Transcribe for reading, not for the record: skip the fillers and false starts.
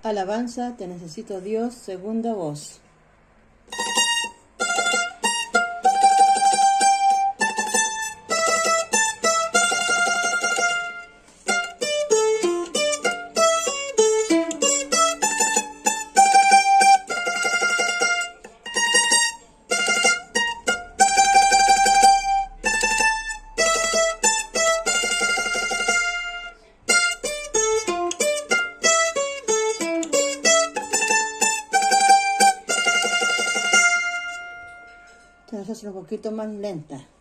Alabanza, te necesito Dios, segunda voz. Te vas a hacer un poquito más lenta.